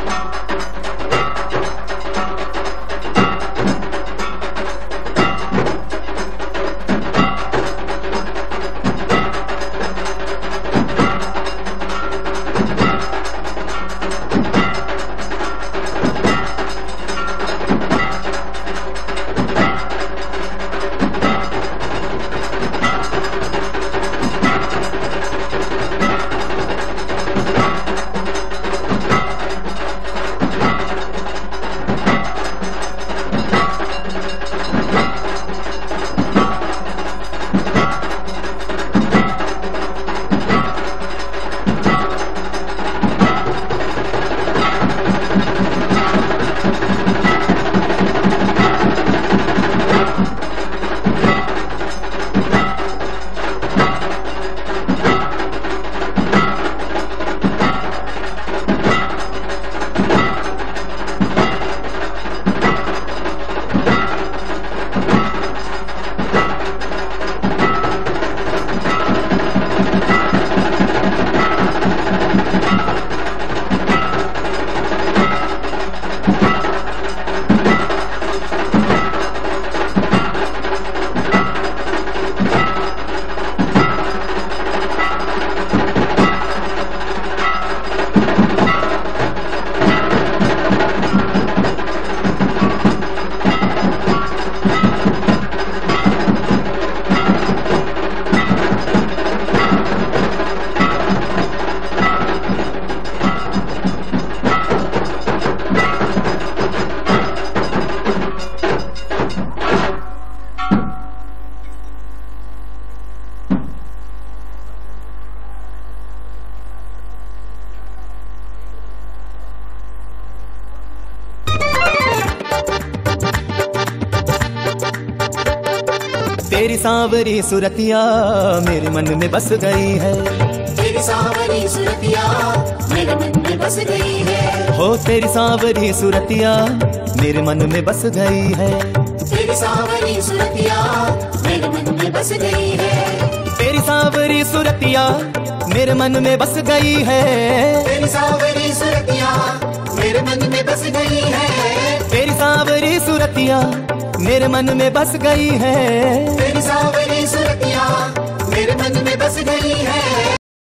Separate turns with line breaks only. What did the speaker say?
तेरी सांवरी सुरतिया मेरे मन में बस गई है।
तेरी सांवरी सुरतिया मेरे मन में बस गई है।
हो तेरी सांवरी सुरतिया मेरे मन में बस गई है।
तेरी सांवरी सुरतिया मेरे मन में बस गई है।
तेरी सांवरी सुरतिया मेरे मन में बस गई है।
तेरी सांवरी सुरतिया मेरे मन में बस गई है।
तेरी सांवरी सुरतिया मेरे मन में बस गई है।
तेरी सांवरी सुरतिया मेरे मन में बस गई है।